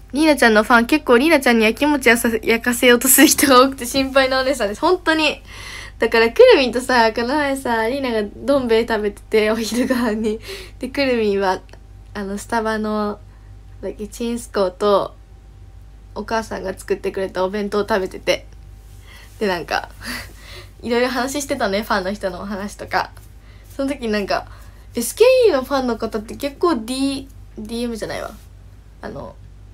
りなちゃんのファン、結構りなちゃんにやきもち焼かせようとする人が多くて心配なお姉さんです。本当に。だから、くるみんとさ、この前さ、りながどん兵衛食べてて、お昼ご飯に。で、くるみんは、スタバの、チンスコーと、お母さんが作ってくれたお弁当を食べてて。で、なんか、いろいろ話してたね、ファンの人の話とか。その時になんか、SKE のファンの方って結構 DM じゃないわ。なんだ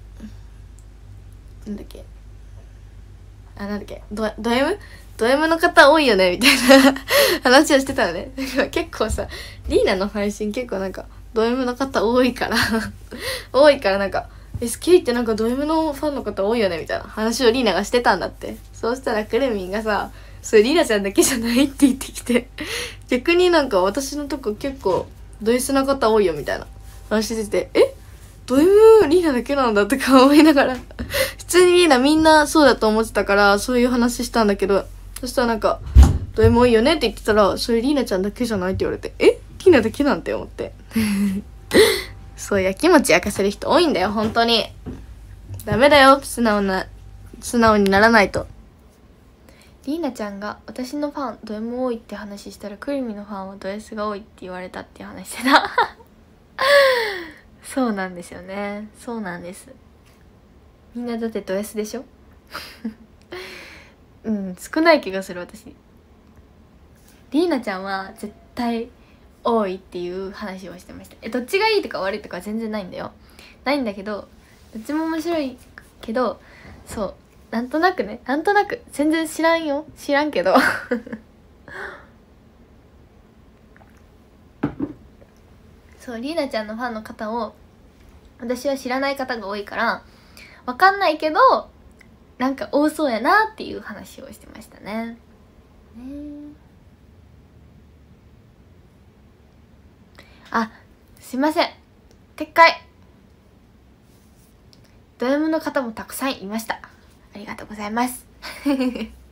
っけ。なんだっけ。ド M の方多いよねみたいな話をしてたのね。結構さ、リーナの配信結構なんか、ド M の方多いから多いからなんか、SK ってなんかド M のファンの方多いよねみたいな話をリーナがしてたんだって。そうしたらクレミンがさ、それリーナちゃんだけじゃないって言ってきて逆になんか私のとこ結構ド S な方多いよみたいな話してて、ド M リーナだけなんだとか思いながら普通にリーナみんなそうだと思ってたからそういう話したんだけど、そしたらなんかド M 多いよねって言ってたら、それリーナちゃんだけじゃないって言われて、リーナだけなんて思ってそうやきもち焼かせる人多いんだよ本当に。ダメだよ、素直にならないと。リーナちゃんが私のファンド M 多いって話したら、クリミのファンはド S が多いって言われたっていう話してたそうなんですよね。そうなんです。みんなだってド S でしょうん少ない気がする私。リーナちゃんは絶対多いっていう話をしてました。どっちがいいとか悪いとか全然ないんだよ。ないんだけど、どっちも面白いけど、そうなんとなくね、なんとなく全然知らんけどそうリーナちゃんのファンの方を私は知らない方が多いからわかんないけど、なんか多そうやなっていう話をしてましたね。あ、すいません、撤回。ド M の方もたくさんいました。ありがとうございます